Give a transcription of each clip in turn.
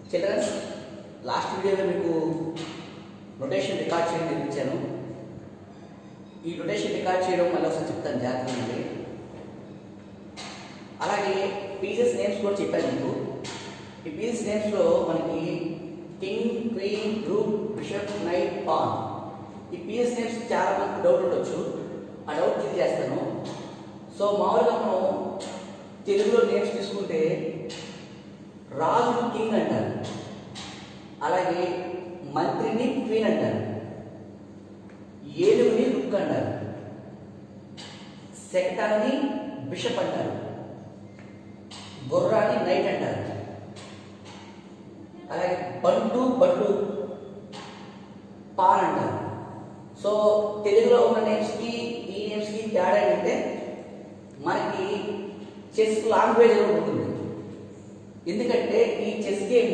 Children's last వీడియోలో మీకు notation record చేయడం నేర్పించాను. ఈ నోటేషన్ రికార్డ్ చేయడం మళ్ళీ ఒకసారి చెప్తాను జాగ్రత్తగా. అలాగే పీసెస్ నేమ్స్ కూడా చెప్పాను మీకు. ఈ పీసెస్ నేమ్స్లో మనకి king, queen, rook, bishop, knight, pawn. ఈ పీసెస్ నేమ్స్ చాలా మందికి డౌట్ ఉండొచ్చు. ఆ డౌట్ క్లియర్ చేస్తాను. సో మామూలుగా మనం తెలుగులో నేమ్స్ తీసుకుంటే రాజుని కింగ్ అంటారు, అలాగే మంత్రిని క్వీన్ అంటారు, ఏనుగుని రుక్ అంటారు, శకటాన్ని బిషప్ అంటారు, గుర్రాన్ని నైట్ అంటారు, అలాగే బడ్లు పాన్ అంటారు. సో తెలుగులో ఉన్న నేమ్స్కి ఈ నేమ్స్కి తేడా ఏంటంటే మనకి చెస్ లాంగ్వేజ్ ఉంటుంది. ఎందుకంటే ఈ చెస్ గేమ్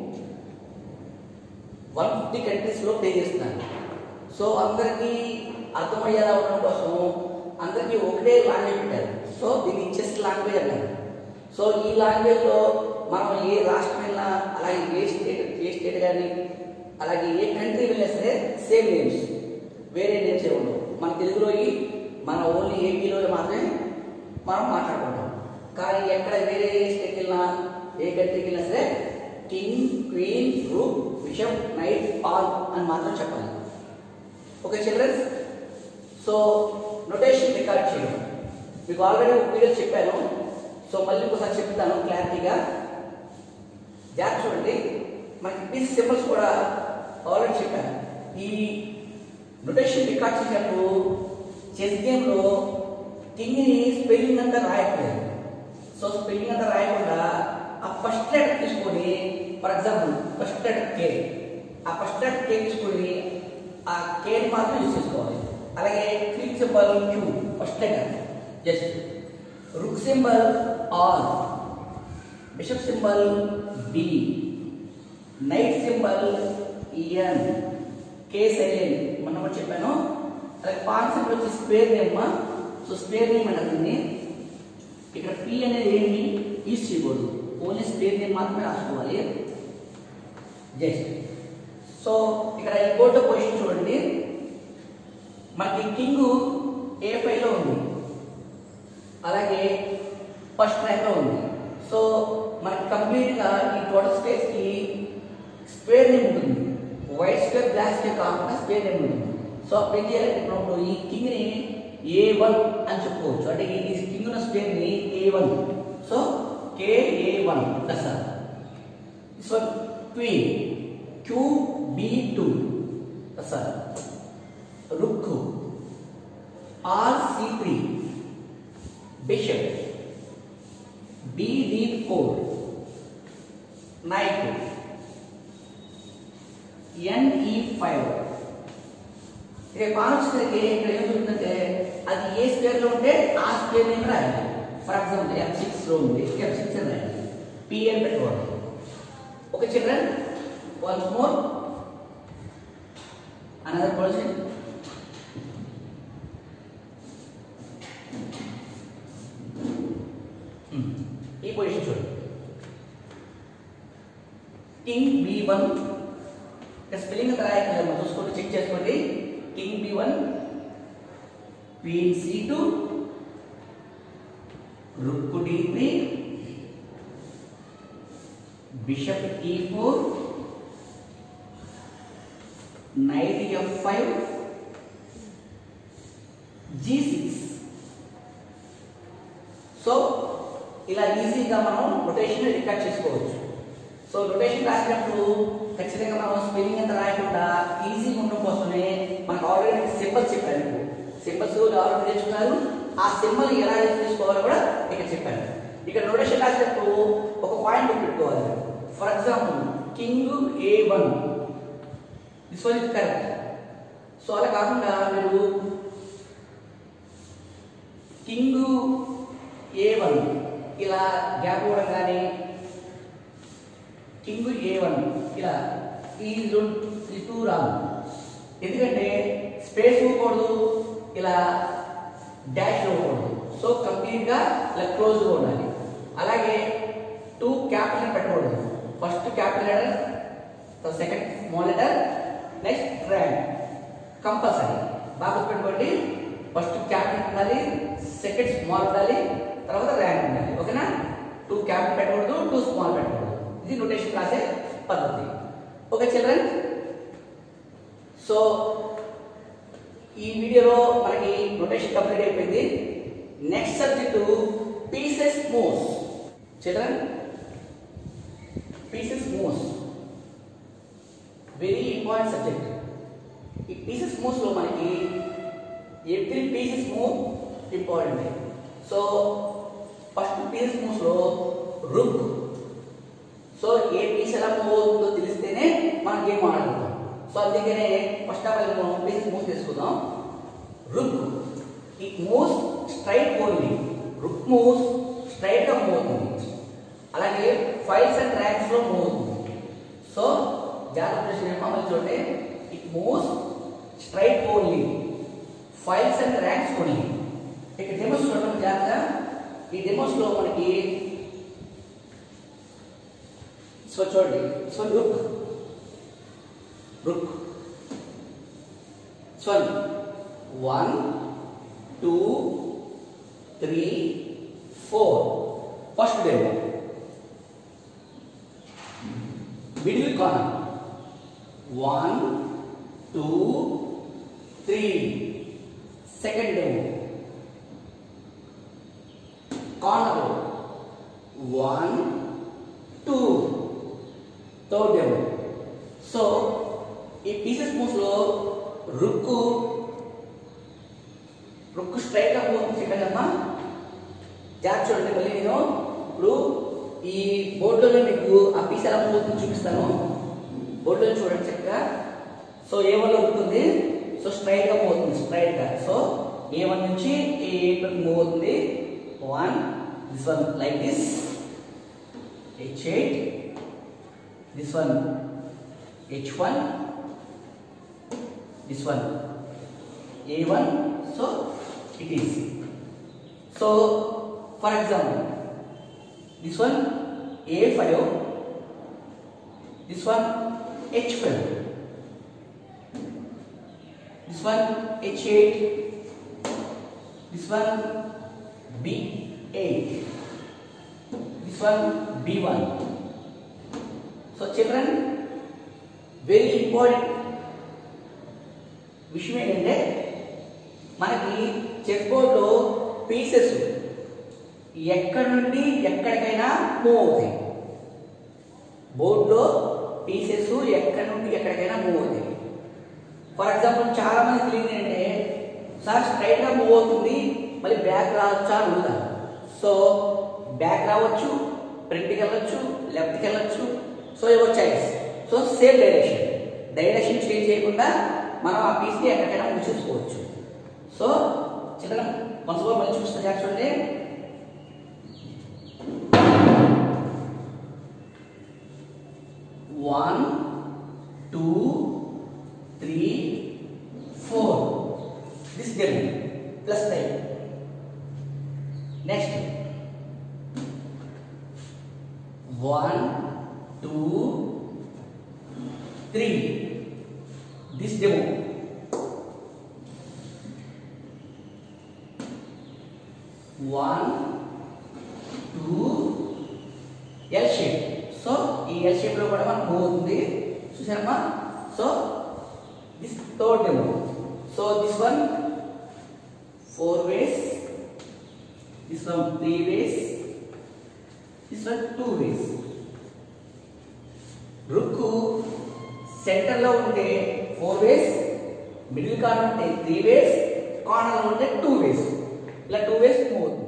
150 కంట్రీస్లో ప్లే చేస్తున్నారు. సో అందరికీ అర్థమయ్యేలా ఉండడం కోసం అందరికీ ఒకటే లాంగ్వేజ్ పెట్టారు. సో దీన్ని చెస్ లాంగ్వేజ్ అంటారు. సో ఈ లాంగ్వేజ్లో మనం ఏ రాష్ట్రం వెళ్ళినా, అలాగే ఏ స్టేట్ కానీ, అలాగే ఏ కంట్రీ వెళ్ళినా సరే సేమ్ నేమ్స్, వేరే నేమ్స్ ఏ ఉండవు. మన తెలుగులో మన ఓన్లీ ఏపీలో మాత్రమే మనం మాట్లాడుకుంటాం. కానీ ఎక్కడ వేరే స్టేట్కి వెళ్ళినా, ఏ కంట్రీకి వెళ్ళినా సరే king, queen, rook, bishop, knight, pawn అని మాత్రం చెప్పాలి. Okay childrens. So notation record చేయడం మీకు ఆల్రెడీ ఒక వీడియో చెప్పాను. సో మళ్ళీ ఇంకోసారి చెప్తాను క్లారిటీగా. జాగ్రత్త చూడండి. మనకి పీస్ సింబల్స్ కూడా ఆల్రెడీ చెప్పాను. ఈ నోటేషన్ రికార్డ్ చేసినప్పుడు చెస్ గేమ్లో కింగ్ని స్పెల్లింగ్ అంతా రాయట్లేదు. సో స్పెల్లింగ్ అంతా రాయకుండా ఆ ఫస్ట్ లెటర్ తీసుకొని, for example first letter K, ఆ ఫస్ట్ లెటర్ కే తీసుకొని ఆ కేని మాత్రం యూజ్ చేసుకోవాలి. అలాగే queen symbol Q first letter just, rook symbol R, bishop symbol B, knight symbol N, K silent మొన్న కూడా చెప్పాను. అలాగే పాన్ సింబల్ వచ్చి square name. So square name అంటే ఇక్కడ పి అనేది ఏమి యూజ్ చేయకూడదు, ఓన్లీ స్క్వేర్ నేమ్ మాత్రమే రాసుకోవాలి జస్ట్. సో ఇక్కడ ఈ బోర్డు పొజిషన్ చూడండి. మనకి కింగ్ A5లో ఉంది, అలాగే ఫస్ట్ ర్యాంక్లో ఉంది. సో మనకి కంప్లీట్గా ఈ టోటల్ స్పేస్కి స్క్వేర్ నేమ్ ఉంటుంది. వైట్ స్క్వేర్, బ్లాక్ స్క్వేర్ కాకుండా స్క్వేర్ నేమ్ ఉంటుంది. సో అప్పుడు ఏం చేయాలి, ఇప్పుడు ఈ కింగ్ని A1 అని చెప్పుకోవచ్చు. అంటే ఈ కింగ్ ఉన్న స్క్వేర్ని A1. So KA1 sir. So queen QB2 sir, rook RC3, bishop BD4, knight NE5. ఇక పానొచ్చేసరికి ఇక్కడ ఏం జరుగుతుందంటే అది ఏ స్క్వేర్లో ఉంటే ఆ స్క్వేర్ నేమ్ రాయాలి. ఫర్ ఎగ్జాంపుల్ F6లో ఉంది, F6 అని రాయాలి, PN పెట్టుకోవాలి. Okay children, once more another position. ఈ పొజిషన్ చూడండి. కింగ్ B1, స్పెల్లింగ్ అంతా రాయాలి, చూసుకోండి, చెక్ చేసుకోండి. King B1, queen C2, rook D3, bishop E4, knight F5, G6. So ఇలా ఈజీగా మనం నోటేషన్ రికార్డ్ చేసుకోవచ్చు. సో నోటేషన్ రాసినప్పుడు ఖచ్చితంగా మనం స్పెల్లింగ్ అంతా రాయకుండా ఈజీగా ఉండడం కోసమే మనకు ఆల్రెడీ సింబల్స్ చెప్పాను. సింబల్స్ ఆల్రెడీ నేర్చుకున్నారు. ఆ సింబల్ ఎలా తీసుకోవాలో కూడా ఇక్కడ చెప్పాను. ఇక్కడ నోటేషన్ రాసినప్పుడు ఒక పాయింట్ పెట్టుకోవాలి. For example king A1, this one is correct. So అలా కాకుండా మీరు కింగ్ A1 ఇలా గ్యాప్ ఇవ్వడం కానీ, కింగ్ A1 ఇలా ఈ టూ రాంగ్. ఎందుకంటే స్పేస్ ఇవ్వకూడదు, ఇలా డాష్ ఇవ్వకూడదు. సో కంప్లీట్గా ఇలా క్లోజ్గా ఉండాలి. అలాగే 2 క్యాపిటల్ పెట్టకూడదు. First capital letter, the second small letter, next rank. Compulsory. బాగా గుర్తుపెట్టుకోండి. ఫస్ట్ క్యాపిటల్ ఉండాలి, సెకండ్ స్మాల్ ఉండాలి, తర్వాత ర్యాంక్ ఉండాలి. ఓకేనా? 2 క్యాపిటల్ పెట్టకూడదు, 2 స్మాల్ పెట్టకూడదు. ఇది నోటేషన్ రాసే పద్ధతి. Okay children. సో ఈ వీడియోలో మనకి నోటేషన్ కంప్లీట్ అయిపోయింది. Next subject pieces moves. Children, pieces moves very important subject. ఈ పీసెస్ మూవ్స్ లో మనకి every pieces move important. So first pieces moves లో రుక్. సో ఏ పీస్ ఎలా మూవ్ అవుతుందో తెలిస్తేనే మనం గేమ్ ఆడుకుంటాం. సో అందుకనే ఫస్ట్ ఆఫ్ ఆల్ మనం పీసెస్ మూవ్స్ తీసుకుందాం. Rook, it moves straight only. Rook moves straight గా మూవ్ అవుతుంది. అలాగే ఫైల్స్ అండ్ ర్యాంక్స్ లో మూవ్ అవుతుంది. సో జాగ్రత్త మమ్మల్ని చూడండి. It moves straight only, files and ranks only. ఇక డెమోస్ చూడండి జాగ్రత్త. ఈ డెమోస్ లో మనకి సో చూడండి. So rook, rook. So 1 2 3 4 first demo. Middle corner 1 2 3 second demo. Corner 1 2 third demo. So ఈ పీసెస్ మూవ్స్ లో రుక్ స్ట్రైట్ గా మూవ్ చెప్పానమ్మా. జాగ్రత్త చూడండి. మళ్ళీ నేను ఇప్పుడు ఈ బోర్డులో మీకు ఆ పీస్ ఎలా మూవ్ అవుతుందో చూపిస్తాను. బోర్డులో చూడండి చక్కగా. సో A1 లో ఉంటుంది. సో స్ట్రైట్ గా మూవ్ అవుతుంది, స్ట్రైట్ గా. సో A1 నుంచి A8 వరకు మూవ్ అవుతుంది. 1 this one like this, H8, this one H1, this one A1. so it is. So for example, this one A5, this one H5, this one H8, this one B8, this one B1. So children, very important విషయం ఏంటంటే మనకి chess బోర్డులో pieces ఎక్కడి నుండి ఎక్కడికైనా move అవుతాయి. బోర్డులో pieces ఎక్కడి నుండి ఎక్కడికైనా మూవ్ అవుతాయి. ఫర్ ఎగ్జాంపుల్ చాలా మంది తెలియదు అంటే సార్ స్ట్రైట్ గా మూవ్ అవుతుంది, మళ్ళీ బ్యాక్ రావచ్చా అని అడుగుతారు. సో బ్యాక్ రావచ్చు, ఫ్రంట్కి వెళ్ళొచ్చు, లెఫ్ట్కి వెళ్ళొచ్చు. So your choice. So same direction change చేయకుండా మనం ఆ పీస్ని ఎక్కడికైనా మూవ్ చేసుకోవచ్చు. సో చిల్డ్రన్ మనసులో మళ్ళీ చూస్తే చూడండి. One, 2, 3, 4. This demo plus type. Next 1, 2, 3. This demo. 1, 2, L shape. So ఈ L shape లో కూడా మనకు మూవ్ అవుతుంది. చూసారమ్మా? So this third demo. So this one 4 ways, this one 3 ways, this one 2 ways. Rook center లో ఉంటే 4 ways, మిడిల్ కార్నర్ ఉంటే 3 ways, corner లో ఉంటే 2 ways. ఇలా 2 ways మూవ్ అవుతుంది.